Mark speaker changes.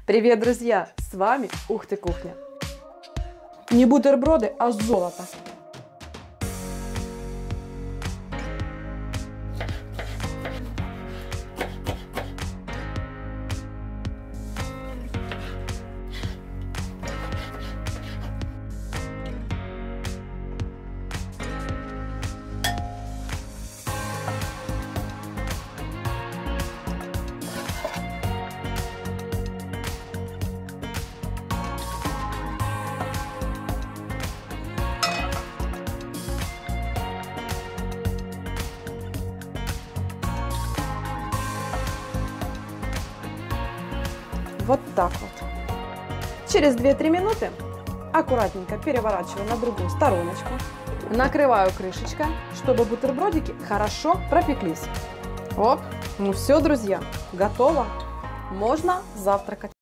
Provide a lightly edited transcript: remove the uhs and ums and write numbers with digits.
Speaker 1: Привет, друзья! С вами Ух ты Кухня. Не бутерброды, а золото. Вот так вот. Через 2-3 минуты аккуратненько переворачиваю на другую стороночку. Накрываю крышечкой, чтобы бутербродики хорошо пропеклись. Оп, ну все, друзья, готово. Можно завтракать.